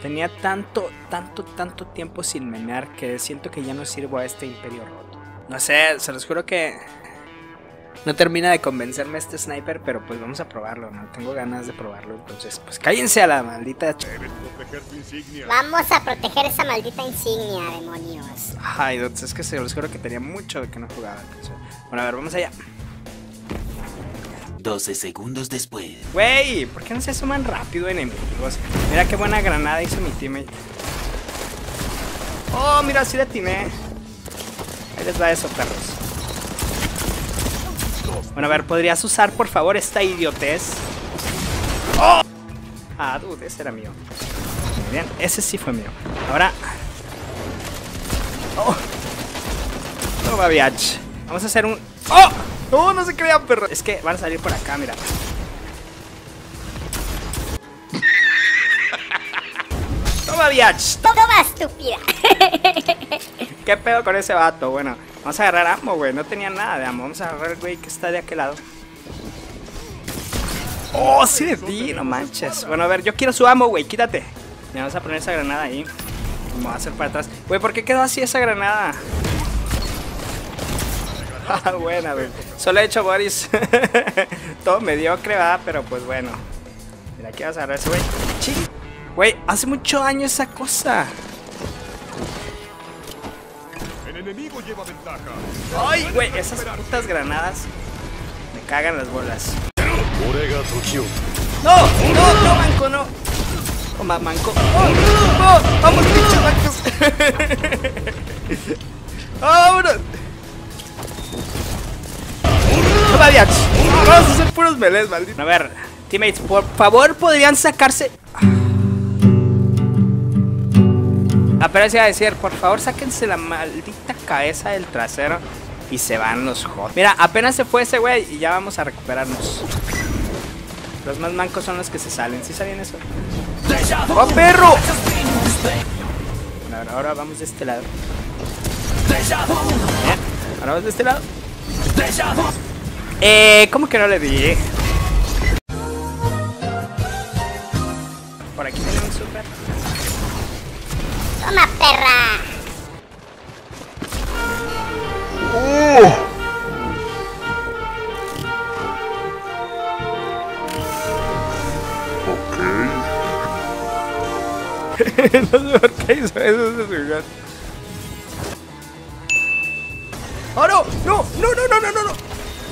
Tenía tanto tiempo sin menear que siento que ya no sirvo a este imperio roto. No sé, se los juro que no termina de convencerme este sniper, pero pues vamos a probarlo, ¿no? Tengo ganas de probarlo, entonces pues cállense a la maldita... Vamos a proteger esa maldita insignia, demonios. Ay, dudes, es que se los juro que tenía mucho que no jugaba. Entonces, bueno, a ver, vamos allá. 12 segundos después. Güey, ¿por qué no se suman rápido enemigos? Mira qué buena granada hizo mi teammate. Oh, mira, sí le atiné. Ahí les va eso, perros. Bueno, a ver, ¿podrías usar, por favor, esta idiotez? ¡Oh! Ah, dude, ese era mío. Muy bien, ese sí fue mío. Ahora... ¡Oh! Toma, biatch. Vamos a hacer un... ¡Oh! ¡No, no se crean, perro! Es que van a salir por acá, mira. ¡Toma, biatch! Toma, estúpida. ¿Qué pedo con ese vato? Bueno, vamos a agarrar ammo, güey. No tenía nada de ammo. Vamos a agarrar el güey que está de aquel lado. ¡Oh, sí de ti! No manches. Bueno, a ver, yo quiero su ammo, güey. Quítate. Le vamos a poner esa granada ahí. Me voy a hacer para atrás. Güey, ¿por qué quedó así esa granada? Ah, buena, güey. Solo he hecho Boris. Todo mediocre, va, pero pues bueno. Mira, aquí vas a agarrar ese güey. ¡Ching! Güey, hace mucho daño esa cosa. El enemigo lleva ventaja. ¡Ay, güey! Esas putas granadas me cagan las bolas. ¡No! ¡No! ¡No, manco! ¡No! ¡Toma, manco! ¡Oh! ¡No! ¡Vamos, pinches mancos! ¡Vámonos! ¡Toma, biatch! Vamos a hacer puros melees, maldito. A ver, teammates, por favor, podrían sacarse... Apenas iba a decir, por favor, sáquense la maldita cabeza del trasero y se van los hot. Mira, apenas se fue ese güey y ya vamos a recuperarnos. Los más mancos son los que se salen. ¿Sí sabían eso? ¡Oh, perro! Bueno, ahora vamos de este lado. Bien, ahora vamos de este lado. ¿Cómo que no le di? Por aquí tenemos un super. Toma, perra. No sé por qué hizo eso ese lugar. ¡Oh, no! ¡No! ¡No, no, no, no, no! no!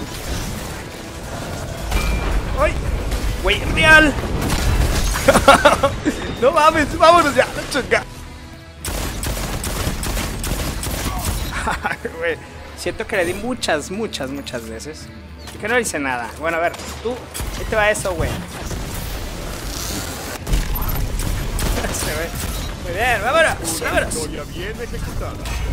¡Ay! ¡Güey, real! ¡No mames! ¡Vámonos ya! ¡Chinga! Güey, siento que le di muchas veces y que no le hice nada. Bueno, a ver, tú, ahí te va eso, güey. Muy bien, vámonos, vámonos. Victoria bien ejecutada.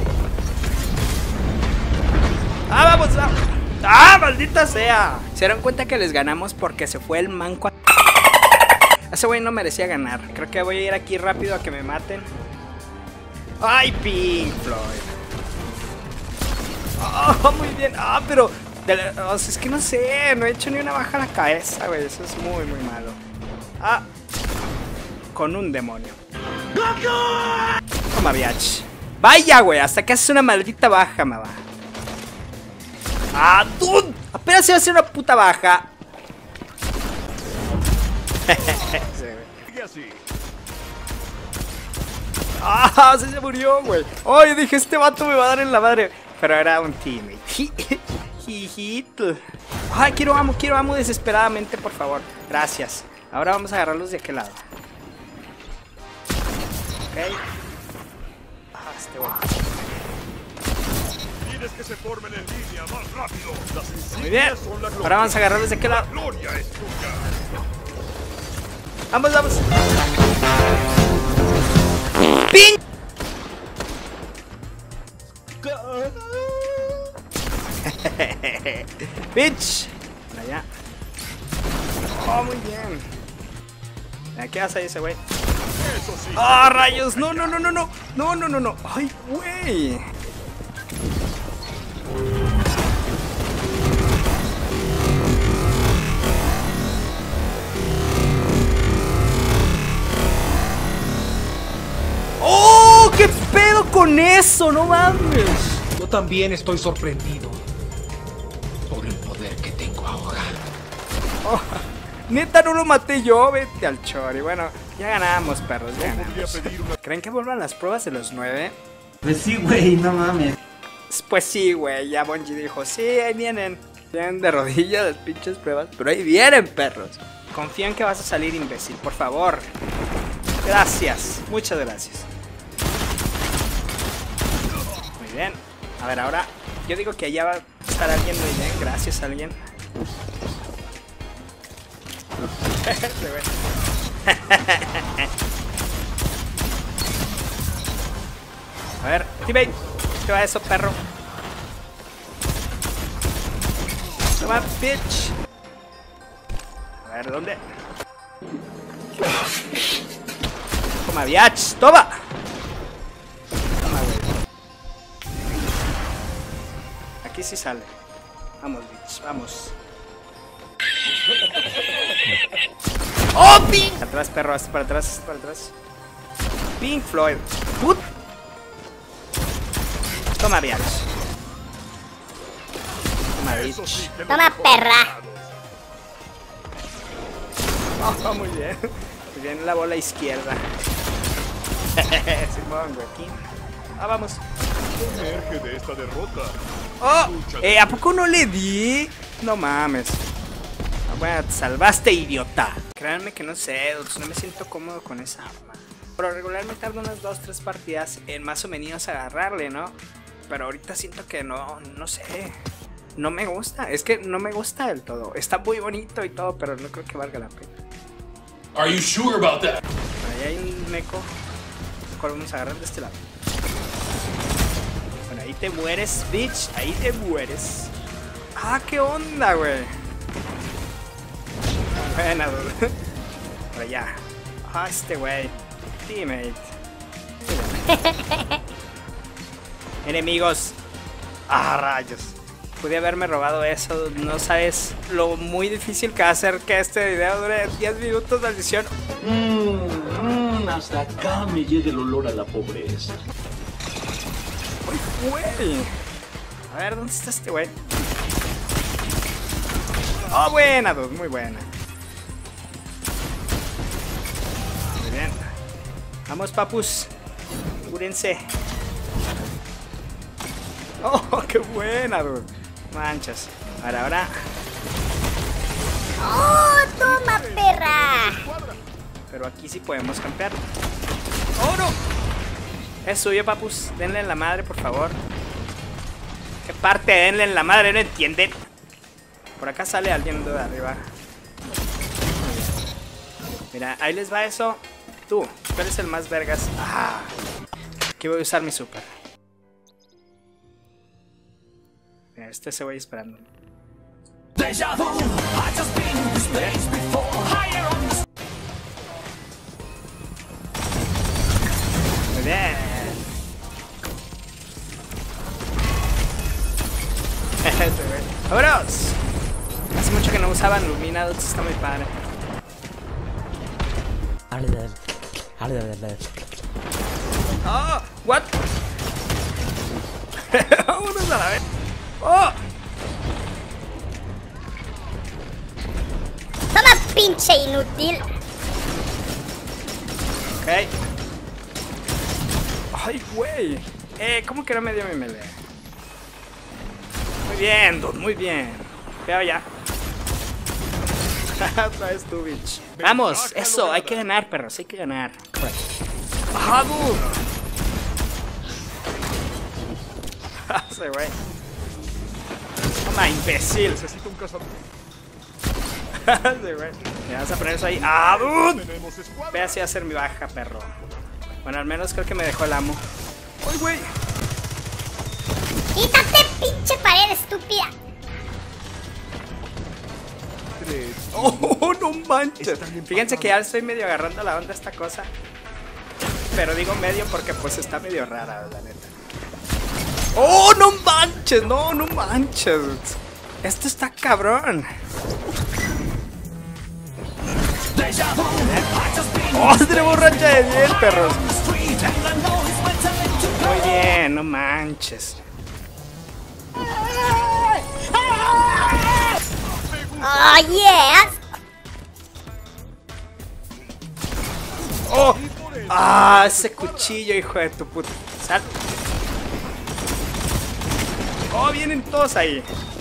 ¡Ah, vamos! ¡Vamos! ¡Ah, maldita sea! Se dieron cuenta que les ganamos porque se fue el manco. Ese güey no merecía ganar. Creo que voy a ir aquí rápido a que me maten. ¡Ay, Pink Floyd! ¡Oh, muy bien! ¡Ah, pero! O sea, es que no sé, no he hecho ni una baja a la cabeza, güey. Eso es muy malo. ¡Ah! Con un demonio. Toma, biatch. Vaya, güey, hasta que haces una maldita baja, me va. ¡Ah, dude! Apenas iba a hacer una puta baja. Sigue así. ¡Ah! Se murió, güey. Ay, dije, este vato me va a dar en la madre. Pero era un teammate. Hijito. Ay, quiero amo desesperadamente, por favor. Gracias. Ahora vamos a agarrarlos de aquel lado. Ok. Ah, este güey. Tienes que se formen en línea más rápido. Las insignias Muy bien. son la gloria. Ahora vamos a agarrarlos de aquel lado. Gloria es tuya. Vamos, vamos. ¡Pin! ¡Bitch! Allá. Oh, muy bien. ¿Qué hace ese güey? Eso sí. ¡Ah, rayos! ¡No, no, no, no, no! ¡No, no, no, no! ¡Ay, güey! con eso? No mames. Yo también estoy sorprendido por el poder que tengo ahora. Oh, neta, no lo maté yo. Vete al chori. Bueno, ya ganamos, perros. Ya ganamos. ¿Creen que vuelvan las pruebas de los 9? Pues sí, güey, no mames. Pues sí, güey. Ya Bungie dijo, sí, ahí vienen. Vienen de rodillas las pinches pruebas. Pero ahí vienen, perros. Confía en que vas a salir, imbécil. Por favor. Gracias. Muchas gracias. Muy bien. A ver, ahora yo digo que allá va a estar alguien muy bien. Gracias, alguien. A ver, teammate. ¿Qué va eso, perro? Toma, bitch. A ver, ¿dónde? Toma, biatch. Toma. Toma, güey. Aquí sí sale. Vamos, bitch, vamos. ¡Oh, Pink! Atrás, perro, hasta para atrás, para atrás. Pink Floyd. ¡Put! Toma, biatch. Toma, bitch. Toma, perra. Oh, muy bien. Muy bien, la bola izquierda. Simón, güey. Aquí. Ah, vamos. Emerge de esta derrota. ¡Oh! ¿A poco no le di? No mames. Bueno, te salvaste, idiota. Créanme que no sé, no me siento cómodo con esa arma. Pero regularmente tardo unas 2-3 partidas en más o menos agarrarle, ¿no? Pero ahorita siento que no sé. No me gusta, es que no me gusta del todo. Está muy bonito y todo, pero no creo que valga la pena. Are you sure about that? Ahí hay un meco. ¿Cuál vamos a agarrar de este lado? Bueno, ahí te mueres, bitch. Ahí te mueres. Ah, qué onda, güey. Buena, dude. Por allá. Ah, este güey. Teammate. Enemigos. Ah, rayos. Pude haberme robado eso. No sabes lo muy difícil que va a ser que este video dure 10 minutos de edición. Hasta acá me llega el olor a la pobreza. ¡Uy, güey! A ver, ¿dónde está este güey? ¡Oh, buena, dude! Muy buena. Muy bien. Vamos, papus. Cúrense. ¡Oh, qué buena, dude! Manchas. Ahora. ¡Oh, toma, perra! Pero aquí sí podemos campear. ¡Oh, no! Es suyo, papus. Denle en la madre, por favor. ¿Qué parte? Denle en la madre, ¿no entienden? Por acá sale alguien de arriba. Mira, ahí les va eso. Tú eres el más vergas. Ah, aquí voy a usar mi super. Mira, se voy esperando. Muy bien. ¡Vámonos! Hace mucho que no usaban Luminados, está muy padre. ¡Oh! ¿What? ¡Vámonos a la vez! ¡Oh! Toma, pinche inútil. Ok. ¡Ay, güey! ¿Cómo que no me dio mi melee? Muy bien, dude, muy bien. Veo ya. Otra vez tú, bitch. Vamos, eso, hay que ganar, perros, hay que ganar. ¡Ah, dude! Ese güey. Toma, imbécil. Necesito un cazador. Ese güey. Me vas a poner eso ahí. ¡Ah, dude! Tenemos escuadra. Ve así a hacer mi baja, perro. Bueno, al menos creo que me dejó el amo. ¡Ay, güey! ¡Quítate, pinche pared estúpida! ¡Oh, no manches! Fíjense que ya estoy medio agarrando la onda a esta cosa. Pero digo medio porque pues está medio rara, la neta. ¡Oh, no manches! ¡No, no manches! Esto está cabrón. ¡Oh, tenemos racha de 10, perros! Muy bien. bien, no manches. Oh, yes. ¡Oh! ¡Ah! Ese cuchillo, hijo de tu puta. Sal. ¡Oh! Vienen todos ahí.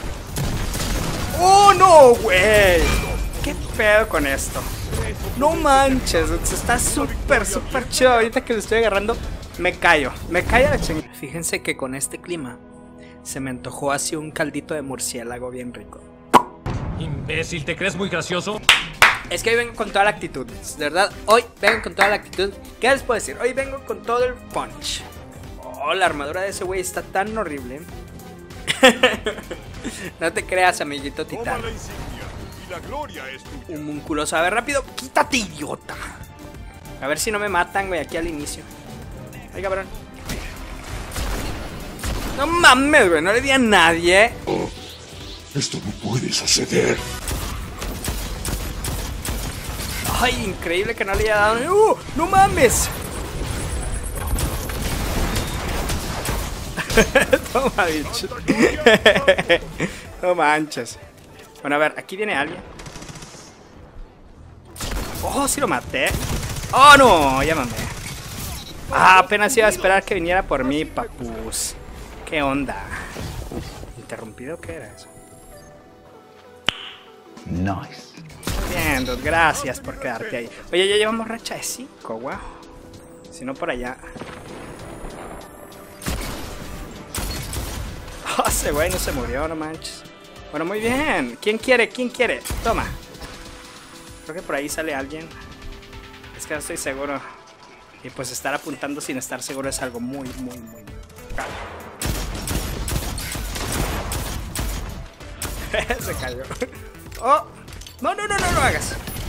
¡Oh, no, güey! ¿Qué pedo con esto? No manches, está súper, súper chido. Ahorita que lo estoy agarrando, me callo a la chingada. Fíjense que con este clima se me antojó así un caldito de murciélago bien rico. Imbécil, ¿te crees muy gracioso? Es que hoy vengo con toda la actitud, de verdad, hoy vengo con toda la actitud. ¿Qué les puedo decir? Hoy vengo con todo el punch. Oh, la armadura de ese güey está tan horrible. No te creas, amiguito Toma titán. la insignia y la gloria es tuya. Un munculoso, a ver, rápido, quítate, idiota. A ver si no me matan, güey, aquí al inicio. Ay, cabrón. No mames, güey, no le di a nadie. Esto no puede suceder. Ay, increíble que no le haya dado. ¡No mames! Toma, bicho. No manches. Bueno, a ver, aquí viene alguien. Oh, sí lo maté. Oh, no, ya mamé. Ah, apenas iba a esperar que viniera por mí, papus. ¿Qué onda? ¿Interrumpido? ¿Qué era eso? Nice. Bien, Dude, gracias por quedarte ahí. Oye, ya llevamos racha de 5, wow. Si no, por allá. Oh, ese güey no se murió, no manches. Bueno, muy bien. ¿Quién quiere? ¿Quién quiere? Toma. Creo que por ahí sale alguien. Es que no estoy seguro. Y pues estar apuntando sin estar seguro es algo muy caro. Se cayó. Oh. No hagas.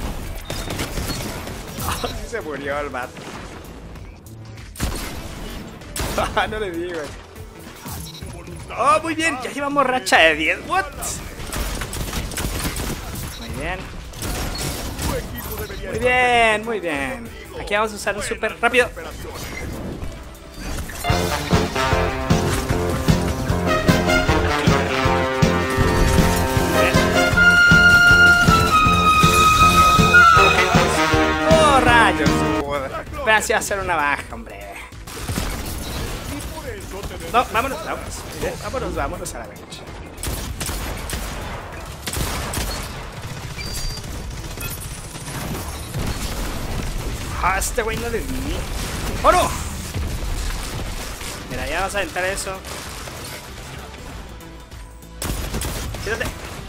Oh, sí se murió el vato. No le di, güey. Oh, muy bien, ya llevamos racha de 10. What? Muy bien. Muy bien, muy bien. Aquí vamos a usar un super rápido. Oh, rayos. Espera, si va a hacer una baja, hombre. No, vámonos. Vámonos a la bench. Ah, este güey no le di. ¡Oh, no! Mira, ya vas a aventar eso. Quítate.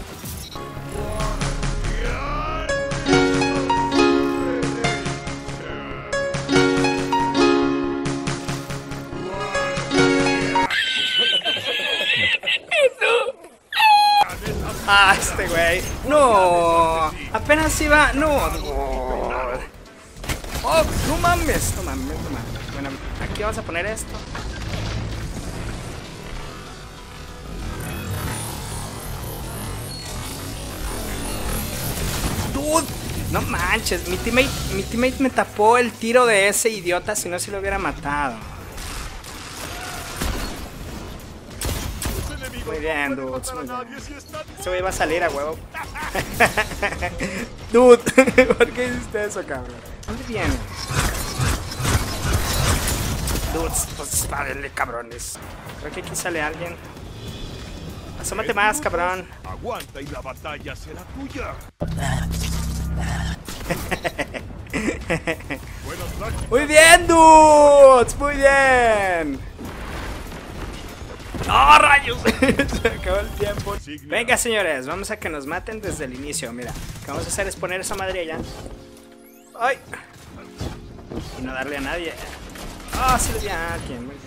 Ah, este güey. No. Apenas iba. No. Oh, no mames. Bueno, aquí vamos a poner esto. Dude, no manches. Mi teammate me tapó el tiro de ese idiota, si no se lo hubiera matado. Muy bien, dudes, muy bien. Ese güey va a salir a huevo. Dude, ¿por qué hiciste eso, cabrón? ¿Dónde viene? Dudes, pues párenle, cabrones. Creo que aquí sale alguien. Asómate más, cabrón. Aguanta y la batalla será tuya. Muy bien, dudes, muy bien. ¡Oh, rayos! Se acabó el tiempo. Venga, señores, vamos a que nos maten desde el inicio. Mira, lo que vamos a hacer es poner esa madre allá. ¡Ay! Y no darle a nadie. ¡Ah, sí le di a alguien! Muy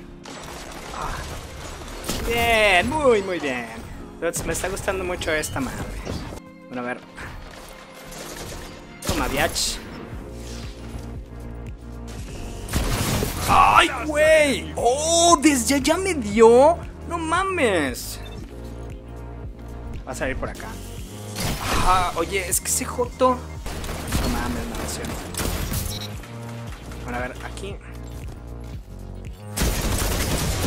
bien. Bien, muy bien. Entonces, me está gustando mucho esta madre. Bueno, a ver. Toma, biatch. ¡Ay, güey! ¡Oh! ¿Desde ya me dio? ¡No mames! Va a salir por acá. Ah, oye, es que ese joto... No mames, maldición. Bueno, a ver, aquí.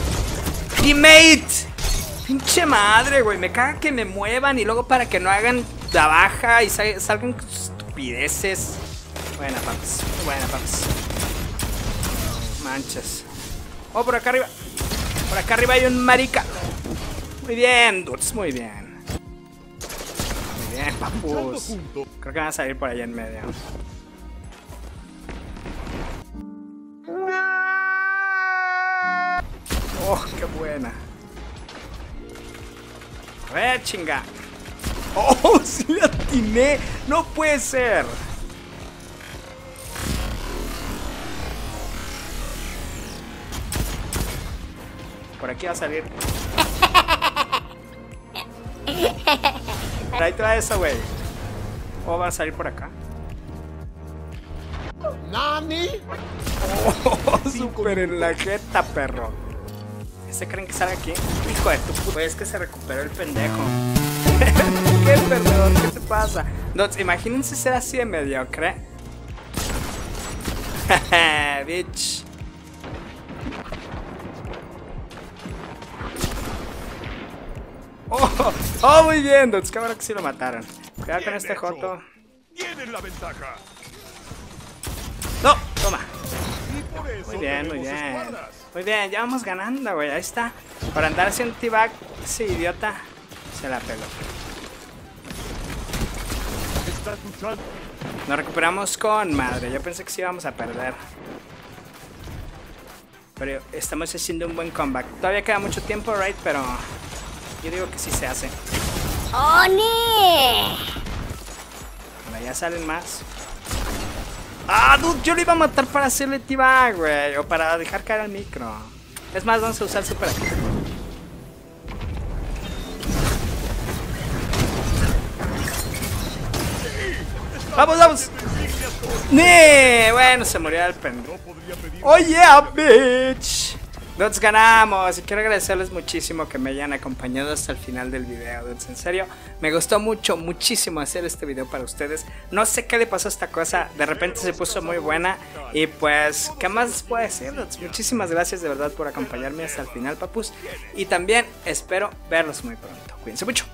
¡Teammate! Pinche madre, güey. Me caga que me muevan y luego para que no hagan la baja y salgan con sus estupideces. Buena, paps. Buena, paps. Manchas. Oh, por acá arriba. Por acá arriba hay un marica. Muy bien, dudes. Muy bien. Muy bien, papus. Creo que van a salir por allá en medio. Oh, qué buena. A ver, chinga. Oh, sí la atiné. No puede ser. Por aquí va a salir. Ahí te va eso, güey. O va a salir por acá. ¿Nani? Oh, súper en la jeta, perro. ¿Se creen que sale aquí? Hijo de tu puta. Es que se recuperó el pendejo. ¿Qué perdedor? ¿Qué te pasa? Dots, imagínense ser así de mediocre. Bitch. Oh, muy bien, Dots. Qué bueno que sí lo mataron. Cuidado con este joto. Tienen la ventaja. No, toma. Y por eso Muy bien, muy tenemos bien. escuadras. Muy bien, ya vamos ganando, güey. Ahí está. Por andar haciendo T-Bag, ese idiota se la peló. Estás luchando. Nos recuperamos con madre. Yo pensé que sí íbamos a perder. Pero estamos haciendo un buen comeback. Todavía queda mucho tiempo, right? Pero yo digo que sí se hace. ¡Oni! Bueno, ya salen más. Ah, dude, yo lo iba a matar para hacerle T-Bag, güey. O para dejar caer al micro. Es más, vamos a usar super aquí. ¡Vamos, vamos! ¡Nee! Bueno, se murió el pendejo. ¡Oh, yeah, bitch! Dudes, ganamos. Y quiero agradecerles muchísimo que me hayan acompañado hasta el final del video, dudes. En serio, me gustó muchísimo hacer este video para ustedes. No sé qué le pasó a esta cosa. De repente se puso muy buena. Y pues, ¿qué más puedo decir, dudes? Muchísimas gracias de verdad por acompañarme hasta el final, papus. Y también espero verlos muy pronto. Cuídense mucho.